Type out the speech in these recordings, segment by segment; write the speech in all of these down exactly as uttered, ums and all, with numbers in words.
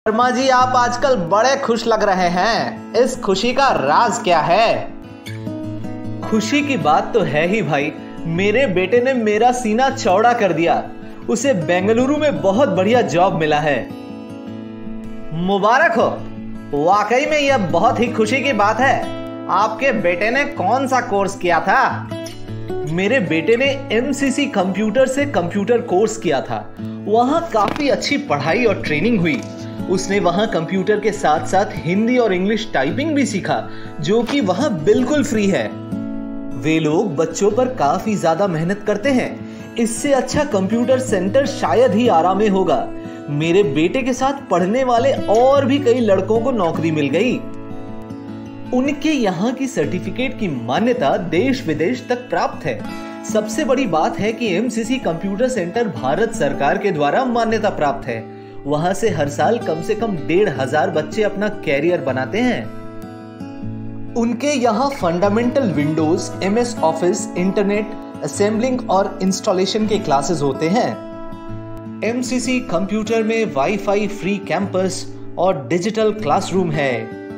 वर्मा जी, आप आजकल बड़े खुश लग रहे हैं। इस खुशी का राज क्या है? खुशी की बात तो है ही भाई। मेरे बेटे ने मेरा सीना चौड़ा कर दिया। उसे बेंगलुरु में बहुत बढ़िया जॉब मिला है। मुबारक हो। वाकई में यह बहुत ही खुशी की बात है। आपके बेटे ने कौन सा कोर्स किया था? मेरे बेटे ने एमसीसी कंप्यूटर से कंप्यूटर कोर्स किया था। वहां काफी अच्छी पढ़ाई और ट्रेनिंग हुई। उसने वहां कंप्यूटर के साथ साथ हिंदी और इंग्लिश टाइपिंग भी सीखा, जो कि वहां बिल्कुल फ्री है। वे लोग बच्चों पर काफी ज्यादा मेहनत करते हैं। इससे अच्छा कंप्यूटर सेंटर शायद ही आरा में होगा। मेरे बेटे के साथ पढ़ने वाले और भी कई लड़कों को नौकरी मिल गई। उनके यहाँ की सर्टिफिकेट की मान्यता देश विदेश तक प्राप्त है। सबसे बड़ी बात है कि एमसीसी कंप्यूटर सेंटर भारत सरकार के द्वारा मान्यता प्राप्त है। वहां से हर साल कम से कम डेढ़ हजार बच्चे अपना कैरियर बनाते हैं। उनके यहाँ fundamental Windows, MS Office, internet, assembling और इंस्टॉलेशन के क्लासेस होते हैं। एमसीसी कंप्यूटर में वाईफाई फ्री कैंपस और डिजिटल क्लासरूम है।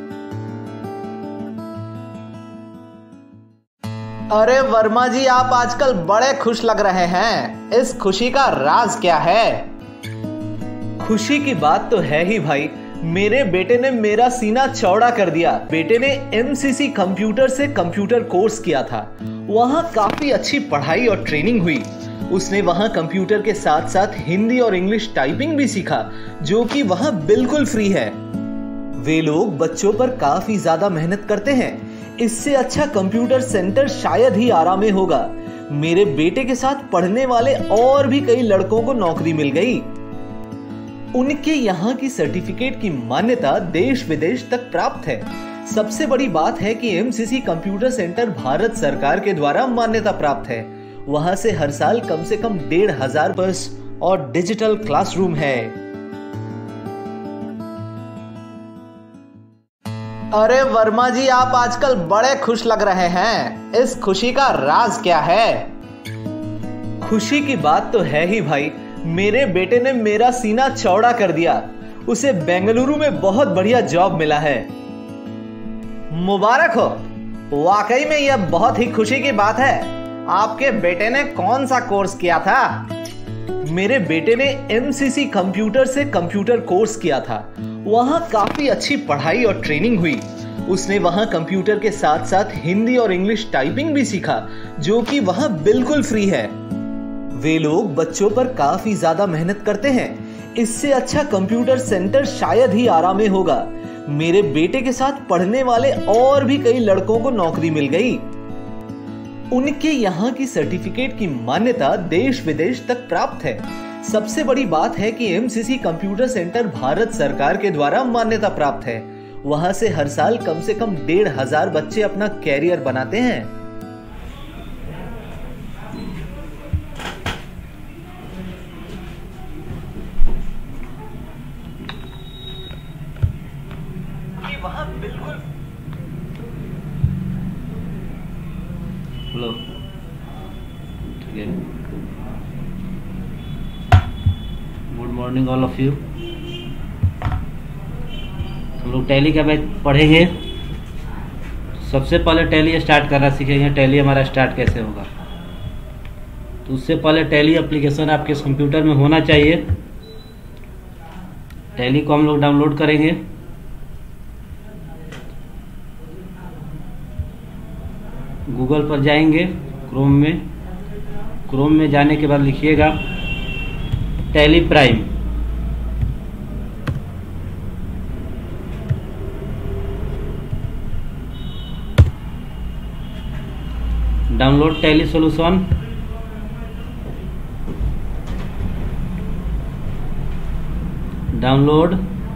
अरे वर्मा जी, आप आजकल बड़े खुश लग रहे हैं। इस खुशी का राज क्या है? खुशी की बात तो है ही भाई। मेरे बेटे ने मेरा सीना चौड़ा कर दिया। बेटे ने एमसीसी कंप्यूटर से कंप्यूटर कोर्स किया था। वहां काफी अच्छी पढ़ाई और ट्रेनिंग हुई। उसने वहां कंप्यूटर के साथ साथ हिंदी और इंग्लिश टाइपिंग भी सीखा, जो कि वहां बिल्कुल फ्री है। वे लोग बच्चों पर काफी ज्यादा मेहनत करते हैं। इससे अच्छा कंप्यूटर सेंटर शायद ही आरा में होगा। मेरे बेटे के साथ पढ़ने वाले और भी कई लड़कों को नौकरी मिल गई। उनके यहाँ की सर्टिफिकेट की मान्यता देश विदेश तक प्राप्त है। सबसे बड़ी बात है कि एमसीसी कंप्यूटर सेंटर भारत सरकार के द्वारा मान्यता प्राप्त है। वहां से हर साल कम से कम डेढ़ हजार बस और डिजिटल क्लासरूम है। अरे वर्मा जी, आप आजकल बड़े खुश लग रहे हैं। इस खुशी का राज क्या है? खुशी की बात तो है ही भाई। मेरे बेटे ने मेरा सीना चौड़ा कर दिया। उसे बेंगलुरु में बहुत बढ़िया जॉब मिला है। मुबारक हो। वाकई में यह बहुत ही खुशी की बात है। आपके बेटे ने कौन सा कोर्स किया था? मेरे बेटे ने एमसीसी कंप्यूटर से कंप्यूटर कोर्स किया था। वहां काफी अच्छी पढ़ाई और ट्रेनिंग हुई। उसने वहां कंप्यूटर के साथ साथ हिंदी और इंग्लिश टाइपिंग भी सीखा, जो कि वहां बिल्कुल फ्री है। वे लोग बच्चों पर काफी ज्यादा मेहनत करते हैं। इससे अच्छा कंप्यूटर सेंटर शायद ही आरा में होगा। मेरे बेटे के साथ पढ़ने वाले और भी कई लड़कों को नौकरी मिल गई। उनके यहाँ की सर्टिफिकेट की मान्यता देश विदेश तक प्राप्त है। सबसे बड़ी बात है कि एमसीसी कंप्यूटर सेंटर भारत सरकार के द्वारा मान्यता प्राप्त है। वहां से हर साल कम से कम डेढ़ हजार बच्चे अपना कैरियर बनाते हैं। वहां बिल्कुल हेलो, ठीक है। Good morning all of you. हम लोग टैली का बैच पढ़ेंगे। सबसे पहले टैली स्टार्ट करना सीखेंगे। टैली हमारा स्टार्ट कैसे होगा, तो उससे पहले टैली एप्लीकेशन आपके कंप्यूटर में होना चाहिए। टैली को हम लोग डाउनलोड करेंगे। गूगल पर जाएंगे, क्रोम में। क्रोम में जाने के बाद लिखिएगा Tally Prime. Download Tally solution. Download.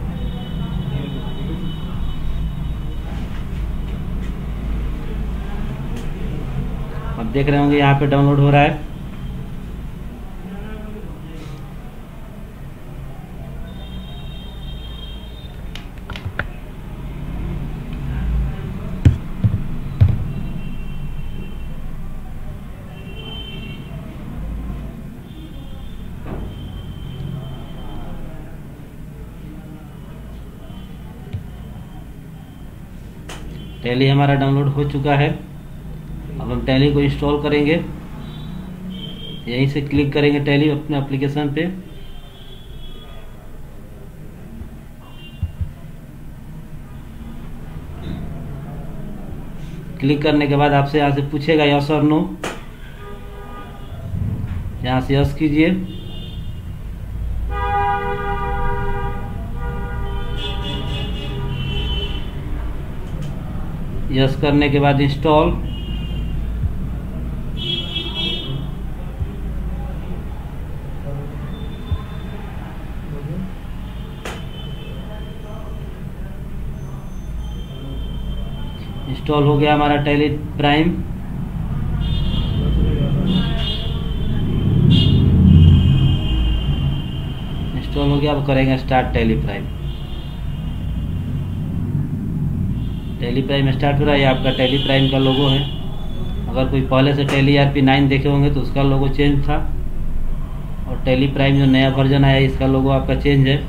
आप देख रहे होंगे यहाँ पे डाउनलोड हो रहा है। टैली हमारा डाउनलोड हो चुका है। अब हम टैली को इंस्टॉल करेंगे। यहीं से क्लिक करेंगे टैली अपने एप्लीकेशन पे। क्लिक करने के बाद आपसे यहाँ से पूछेगा यस और नो, यहाँ से यस कीजिए। यस करने के बाद इंस्टॉल। इंस्टॉल हो गया हमारा टैली प्राइम। इंस्टॉल हो गया। अब करेंगे start Tally Prime. Tally Prime start हो रहा है। ये आपका टैली प्राइम का लोगो है। अगर कोई पहले से टैली आर पी नाइन देखे होंगे तो उसका लोगो चेंज था, और टैली प्राइम जो नया वर्जन आया इसका लोगो आपका चेंज है।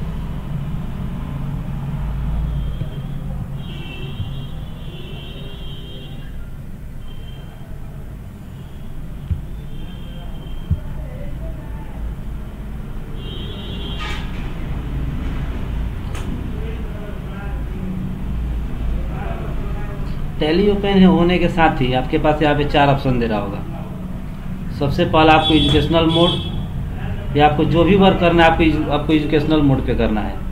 टैली ओपन होने के साथ ही आपके पास यहाँ पे चार ऑप्शन दे रहा होगा। सबसे पहला आपको एजुकेशनल मोड, या आपको जो भी वर्क करना है आपको आपको एजुकेशनल मोड पे करना है।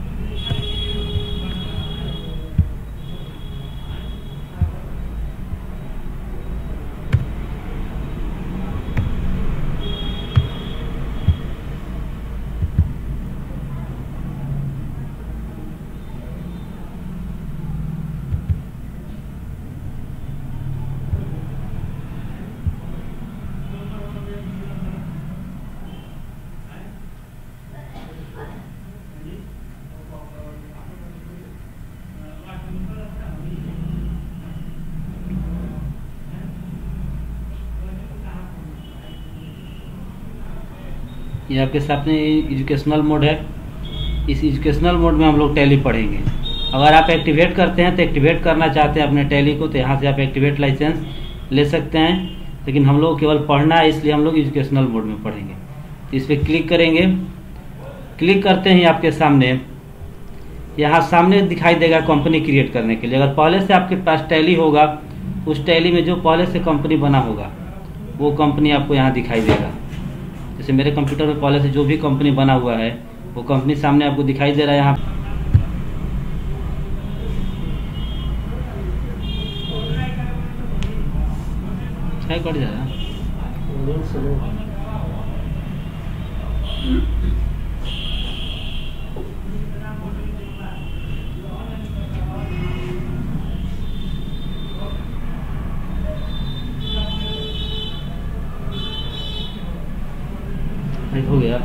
ये आपके सामने एजुकेशनल मोड है। इस एजुकेशनल मोड में हम लोग टैली पढ़ेंगे। अगर आप एक्टिवेट करते हैं तो एक्टिवेट करना चाहते हैं अपने टैली को, तो यहाँ से आप एक्टिवेट लाइसेंस ले सकते हैं, लेकिन हम लोग केवल पढ़ना है इसलिए हम लोग एजुकेशनल मोड में पढ़ेंगे। तो इस पर क्लिक करेंगे। क्लिक करते ही आपके सामने यहाँ सामने दिखाई देगा कंपनी क्रिएट करने के लिए। अगर पहले से आपके पास टैली होगा, उस टैली में जो पहले से कंपनी बना होगा वो कंपनी आपको यहाँ दिखाई देगा। जैसे मेरे कंप्यूटर में पहले से जो भी कंपनी बना हुआ है वो कंपनी सामने आपको दिखाई दे रहा है। यहाँ कट जाएगा। हो गया।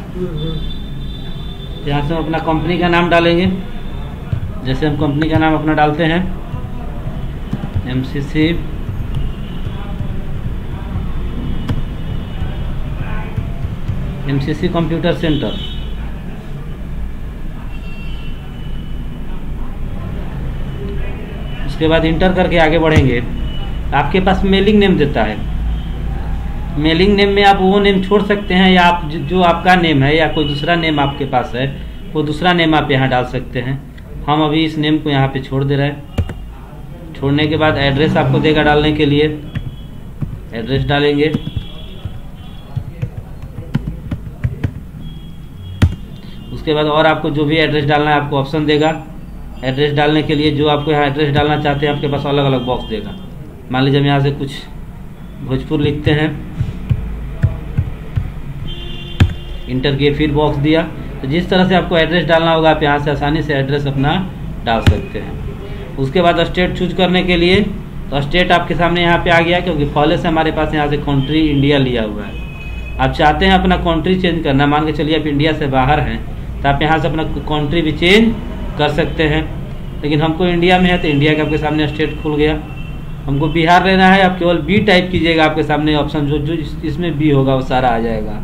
यहाँ से हम अपना कंपनी का नाम डालेंगे। जैसे हम कंपनी का नाम अपना डालते हैं एमसीसी एमसीसी कंप्यूटर सेंटर। उसके बाद इंटर करके आगे बढ़ेंगे। आपके पास मेलिंग नेम देता है। मेलिंग नेम में आप वो नेम छोड़ सकते हैं, या आप जो आपका नेम है या कोई दूसरा नेम आपके पास है वो दूसरा नेम आप यहाँ डाल सकते हैं। हम अभी इस नेम को यहाँ पे छोड़ दे रहे हैं। छोड़ने के बाद एड्रेस आपको देगा डालने के लिए। एड्रेस डालेंगे। उसके बाद और आपको जो भी एड्रेस डालना है आपको ऑप्शन देगा। एड्रेस डालने के लिए जो आपको यहाँ एड्रेस डालना चाहते हैं आपके पास अलग अलग बॉक्स देगा। मान लीजिए हम यहाँ से कुछ भोजपुर लिखते हैं, इंटर किए, फिर बॉक्स दिया। तो जिस तरह से आपको एड्रेस डालना होगा आप यहाँ से आसानी से एड्रेस अपना डाल सकते हैं। उसके बाद स्टेट चूज करने के लिए तो स्टेट आपके सामने यहाँ पे आ गया, क्योंकि पहले से हमारे पास यहाँ से कंट्री इंडिया लिया हुआ है। आप चाहते हैं अपना कंट्री चेंज करना, मान के चलिए आप इंडिया से बाहर हैं तो आप यहाँ से अपना कंट्री भी चेंज कर सकते हैं। लेकिन हमको इंडिया में है तो इंडिया का आपके सामने स्टेट खुल गया। हमको बिहार लेना है, आप केवल बी टाइप कीजिएगा, आपके सामने ऑप्शन जो जो इसमें बी होगा वो सारा आ जाएगा।